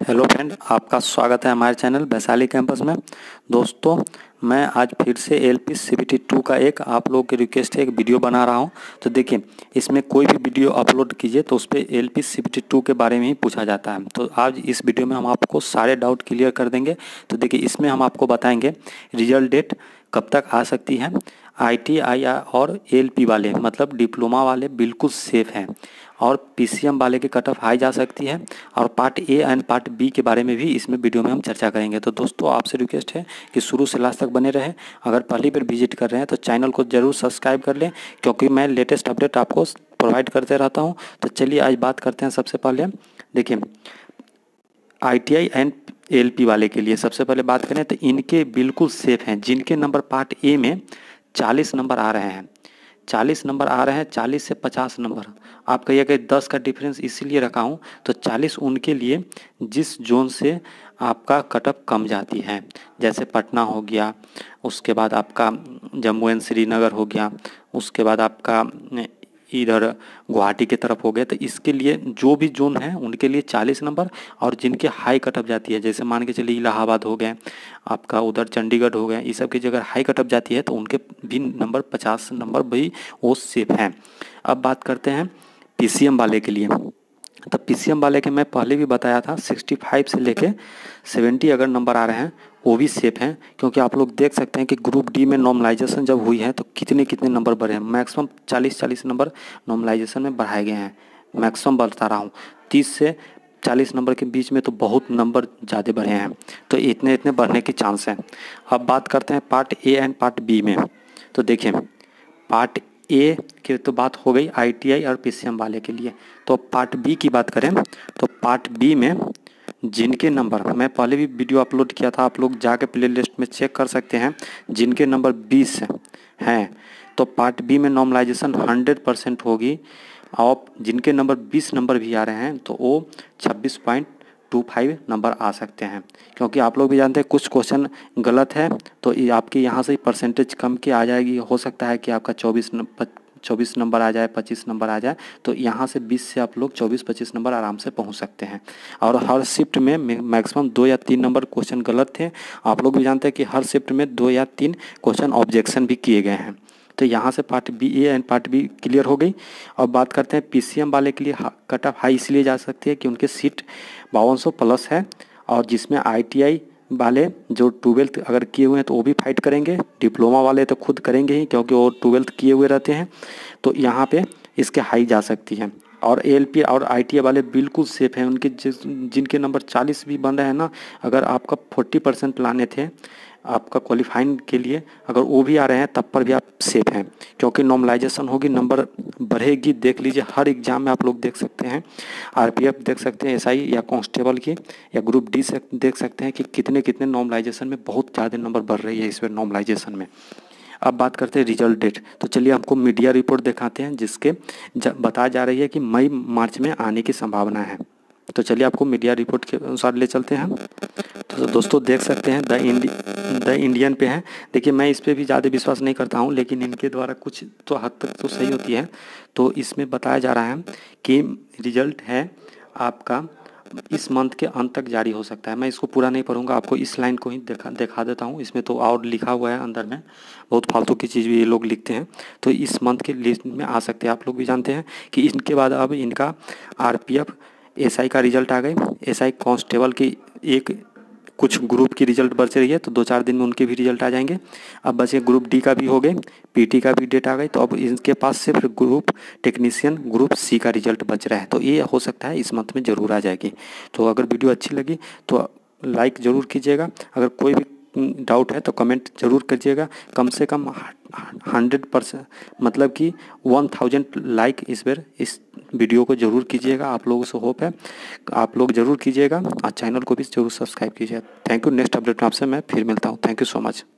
Hello friend, आपका स्वागत है हमारे चैनल वैशाली कैंपस में। दोस्तों, मैं आज फिर से एलपी सीबीटी 2 का एक आप लोगों की रिक्वेस्ट है एक वीडियो बना रहा हूं। तो देखिए, इसमें कोई भी वीडियो अपलोड कीजिए तो उस पर एलपी सीबीटी 2 के बारे में ही पूछा जाता है। तो आज इस वीडियो में हम आपको सारे डाउट क्लियर कर देंगे। तो देखिए, इसमें हम आपको बताएंगे रिजल्ट डेट कब तक आ सकती है। आईटीआई और एलपी वाले मतलब डिप्लोमा वाले बिल्कुल सेफ़ हैं, और पीसीएम वाले की कट ऑफ हाई जा सकती है। और part A and part B के बारे में भी इसमें वीडियो में हम चर्चा करेंगे। तो दोस्तों, आपसे रिक्वेस्ट है कि शुरू से लास्ट तक बने रहें। अगर पहली बार विजिट कर रहे हैं तो चैनल को ज़रूर सब्सक्राइब कर लें, क्योंकि मैं लेटेस्ट अपडेट आपको प्रोवाइड करते रहता हूं। तो चलिए आज बात करते हैं। सबसे पहले देखिए, आईटीआई एंड एलपी वाले के लिए सबसे पहले बात करें तो इनके बिल्कुल सेफ़ हैं। जिनके नंबर पार्ट ए में 40 नंबर आ रहे हैं, 40 नंबर आ रहे हैं, 40 से 50 नंबर। आप कहिए कि 10 का डिफरेंस इसीलिए रखा हूँ, तो 40 उनके लिए जिस जोन से आपका कटअप कम जाती है, जैसे पटना हो गया, उसके बाद आपका जम्मू एंड श्रीनगर हो गया, उसके बाद आपका इधर गुवाहाटी की तरफ हो गया। तो इसके लिए जो भी जोन है उनके लिए 40 नंबर, और जिनके हाई कटअप जाती है, जैसे मान के चलिए इलाहाबाद हो गए, आपका उधर चंडीगढ़ हो गया, ये सब की जगह हाई कटअप जाती है तो उनके भी नंबर 50 नंबर भी वो सेफ हैं। अब बात करते हैं पीसीएम वाले के लिए। तो पीसीएम वाले के मैं पहले भी बताया था 65 से लेके 70 अगर नंबर आ रहे हैं वो भी सेफ हैं, क्योंकि आप लोग देख सकते हैं कि ग्रुप डी में नॉर्मलाइजेशन जब हुई है तो कितने कितने नंबर बढ़े हैं। मैक्सिमम 40 नंबर नॉर्मलाइजेशन में बढ़ाए गए हैं। मैक्सिमम बता रहा हूँ, 30 से 40 नंबर के बीच में तो बहुत नंबर ज़्यादा बढ़े हैं। तो इतने इतने बढ़ने के चांस हैं। अब बात करते हैं part A and part B में। तो देखिए, पार्ट ए की तो बात हो गई आईटीआई और पीसीएम वाले के लिए। तो पार्ट बी की बात करें तो पार्ट बी में जिनके नंबर, मैं पहले भी वीडियो अपलोड किया था, आप लोग जाके प्ले लिस्ट में चेक कर सकते हैं, जिनके नंबर 20 हैं तो पार्ट बी में नॉर्मलाइजेशन 100% होगी। और जिनके नंबर 20 नंबर भी आ रहे हैं तो वो 26.25 नंबर आ सकते हैं। क्योंकि आप लोग भी जानते हैं कुछ क्वेश्चन गलत है तो ये आपके यहाँ से परसेंटेज कम की आ जाएगी। हो सकता है कि आपका 24 नंबर आ जाए, 25 नंबर आ जाए, तो यहाँ से 20 से आप लोग 24-25 नंबर आराम से पहुँच सकते हैं। और हर शिफ्ट में मैक्सिमम 2 या 3 नंबर क्वेश्चन गलत थे। आप लोग भी जानते हैं कि हर शिफ्ट में 2 या 3 क्वेश्चन ऑब्जेक्शन भी किए गए हैं। तो यहाँ से part B A and part B clear हो गई। और बात करते हैं पीसीएम वाले के लिए कट ऑफ हाई इसलिए जा सकती है कि उनके सीट 5200 प्लस है, और जिसमें आईटीआई वाले जो 12th अगर किए हुए हैं तो वो भी फाइट करेंगे। डिप्लोमा वाले तो खुद करेंगे ही, क्योंकि वो 12th किए हुए रहते हैं। तो यहाँ पे इसके हाई जा सकती है। और एलपी और आईटीआई वाले बिल्कुल सेफ हैं। उनके जिनके नंबर 40 भी बन रहे हैं ना, अगर आपका 40% लाने थे आपका क्वालिफाइंग के लिए, अगर वो भी आ रहे हैं तब पर भी आप सेफ हैं, क्योंकि नॉर्मलाइजेशन होगी, नंबर बढ़ेगी। देख लीजिए, हर एग्जाम में आप लोग देख सकते हैं, आरपीएफ देख सकते हैं, एसआई या कांस्टेबल की या ग्रुप डी से देख सकते हैं कि कितने कितने नॉर्मलाइजेशन में बहुत ज़्यादा नंबर बढ़ रही है इसमें नॉर्मलाइजेशन में। अब बात करते हैं रिजल्ट डेट। तो चलिए आपको मीडिया रिपोर्ट दिखाते हैं, जिसके बताया जा रही है कि मई मार्च में आने की संभावना है। तो चलिए आपको मीडिया रिपोर्ट के अनुसार ले चलते हैं। तो दोस्तों देख सकते हैं द इंडियन पे है। देखिए, मैं इस पर भी ज़्यादा विश्वास नहीं करता हूँ, लेकिन इनके द्वारा कुछ तो हद तक तो सही होती है। तो इसमें बताया जा रहा है कि रिजल्ट है आपका इस मंथ के अंत तक जारी हो सकता है। मैं इसको पूरा नहीं पढ़ूंगा, आपको इस लाइन को ही दिखा देता हूँ। इसमें तो और लिखा हुआ है अंदर में, बहुत फालतू की चीज़ भी ये लोग लिखते हैं। तो इस मंथ के लिस्ट में आ सकते हैं। आप लोग भी जानते हैं कि इनके बाद अब इनका आरपीएफ एसआई का रिजल्ट आ गई। एसआई कांस्टेबल की एक कुछ ग्रुप की रिजल्ट बच रही है, तो 2-4 दिन में उनके भी रिजल्ट आ जाएंगे। अब बचे ग्रुप डी का भी हो गए, पीटी का भी डेट आ गई। तो अब इनके पास सिर्फ ग्रुप टेक्नीशियन ग्रुप सी का रिजल्ट बच रहा है। तो ये हो सकता है इस मंथ में ज़रूर आ जाएगी। तो अगर वीडियो अच्छी लगी तो लाइक ज़रूर कीजिएगा। अगर कोई भी डाउट है तो कमेंट ज़रूर कीजिएगा। कम से कम 100% मतलब कि 1000 लाइक इस बार इस वीडियो को ज़रूर कीजिएगा। आप लोगों से होप है, आप लोग ज़रूर कीजिएगा, और चैनल को भी ज़रूर सब्सक्राइब कीजिएगा। Thank you. नेक्स्ट अपडेट में आपसे मैं फिर मिलता हूँ। Thank you so much.